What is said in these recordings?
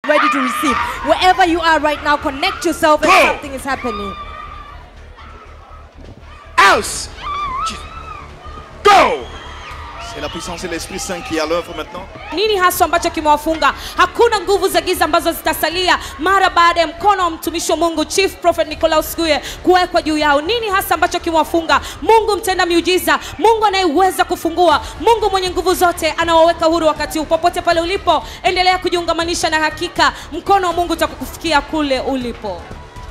ready to receive. Wherever you are right now, connect yourself and something is happening. House. Go. C'est la puissance de l'Esprit Saint qui est à l'œuvre maintenant. Nini hasa ambacho kimewafunga? Hakuna nguvu za giza ambazo zitasalia mara baada ya mkono wa mtumishi wa Mungu Chief Prophet Suguye kuwekwa juu yao. Nini hasa ambacho kimewafunga? Mungu mtenda miujiza, Mungu anayeweza kufungua, Mungu mwenye nguvu zote anawaweka huru wakati popote pale ulipo. Endelea kujiungamanisha na hakika mkono wa Mungu utakufikia kule ulipo.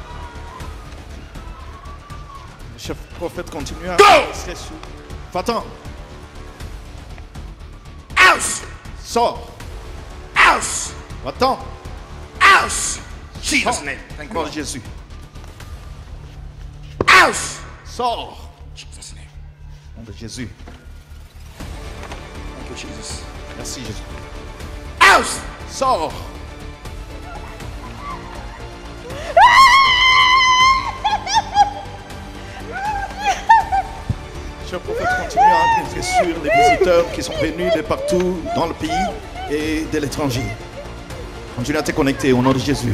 Chef prophète continue à rester sous. Va-t'en. House. Sors. House. Va-t'en. House. Jesus' name. Thank you, Jésus. House. Sors. Jesus' name. Au nom de Jésus. Thank you, Jesus. Merci, Jésus. House. Sors. Cher prophète, continue à entrer sur les visiteurs qui sont venus de partout dans le pays et de l'étranger. Continue à te connecter au nom de Jésus.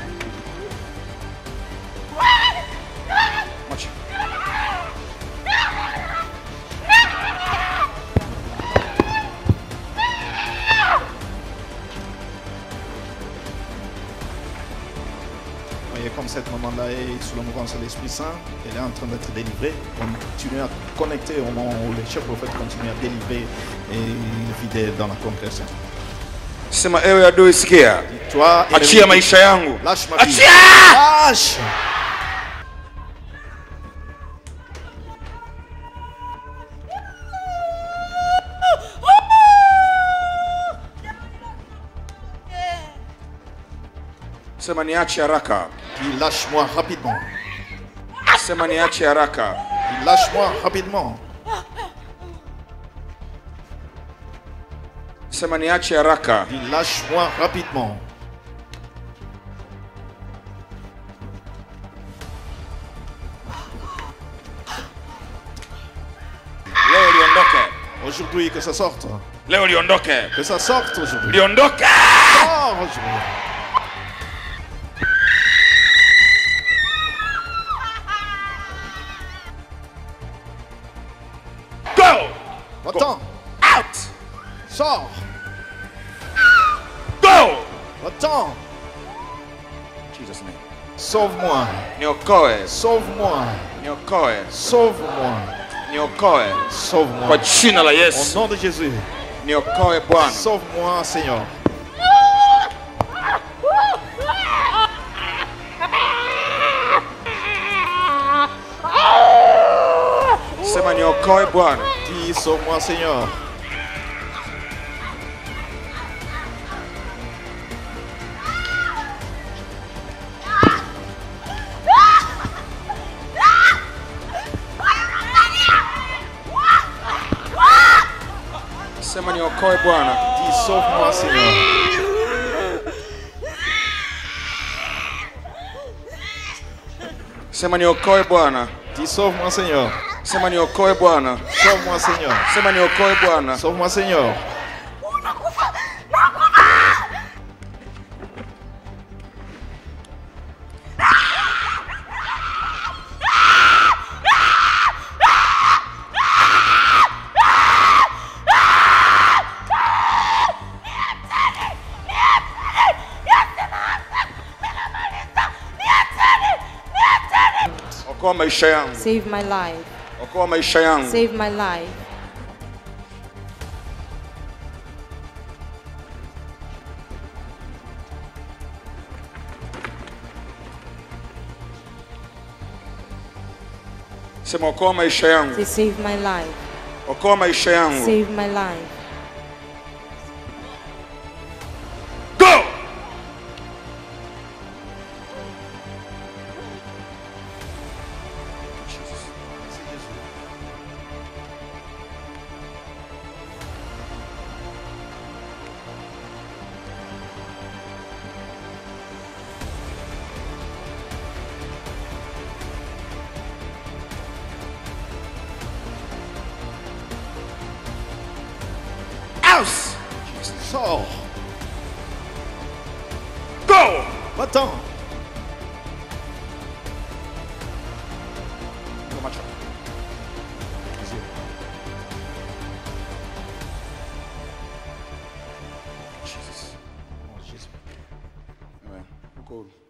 Voyez comme cet moment-là est sous la mouvance de l'Esprit Saint, elle est en train d'être délivrée. Continue à connecter au moment où les chefs prophètes continuent à délivrer et fidèles dans la congrégation. Sema ewe adui sikia. Toi, achia maisha yangu. Lâche ma vie. Achia! Lâche. Sema niache haraka. Dis lâche-moi rapidement. Sema niache haraka. Dis lâche-moi rapidement. Sema niache haraka. Dis lâche-moi rapidement. Leo liondoke. Aujourd'hui que ça sorte. Leo liondoke. Que ça sorte aujourd'hui. Liondoke. Sors aujourd'hui. Go. Va-t'en. Out. Sors. Go. Va-t'en. Jesus name. Sauve-moi. Niokoe. Sauve-moi. Niokoe. Sauve-moi. Niokoe. Sauve-moi. Kwa jina la Au Yesu. nom de Jésus. Niokoe Bwana. Sauve-moi, Seigneur. Sema niokoe Bwana. Dis sauve-moi, Seigneur. Sema niokoe Bwana. Dis sauve-moi, Seigneur. Sema niokoe Bwana. Dis sauve-moi, Seigneur. Sema niokoe Bwana. Sauve-moi, Seigneur. Sema niokoe Bwana. Sauve-moi, Seigneur. Okoa maisha yangu. Save my life. Okoa maisha yangu. Save my life. Sema okoa maisha yangu. Say, save my life. Okoa maisha yangu. Save my life. Go! Sors. Va-t'en. Fungua macho. Jesus. Oh, Jésus. Amen. Uko huru.